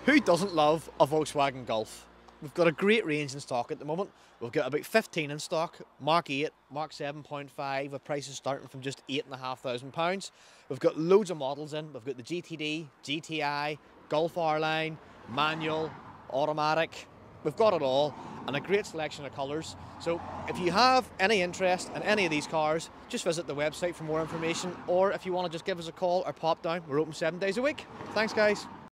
Who doesn't love a Volkswagen Golf? We've got a great range in stock at the moment. We've got about 15 in stock, Mark 8, Mark 7.5, with prices starting from just £8,500. We've got loads of models in. We've got the GTD, GTI, Golf R-Line, manual, automatic. We've got it all, and a great selection of colours. So if you have any interest in any of these cars, just visit the website for more information, or if you want to just give us a call or pop down, we're open 7 days a week. Thanks guys.